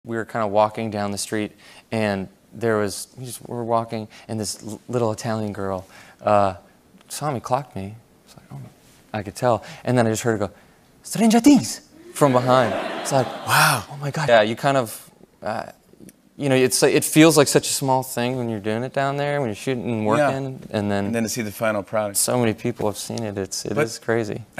We were kind of walking down the street, and there was, we were walking, and this little Italian girl saw me, clocked me. It's like, oh, I could tell. And then I just heard her go, "Stranger Things," from behind. It's like, wow, oh my God. Yeah, you kind of, you know, it feels like such a small thing when you're doing it down there, when you're shooting and working, and then to see the final product. So many people have seen it. It is crazy.